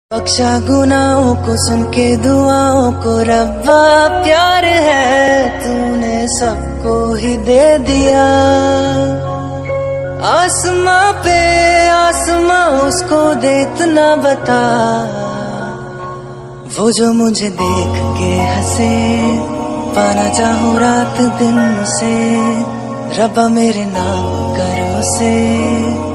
बख्शा गुनाहों को सुन के दुआओं को रब्बा, प्यार है तूने सबको ही दे दिया। आसमां पे आसमां उसको दे इतना बता, वो जो मुझे देख के हंसे, पाना चाहूं रात दिन से, रब्बा मेरे नाम करो से।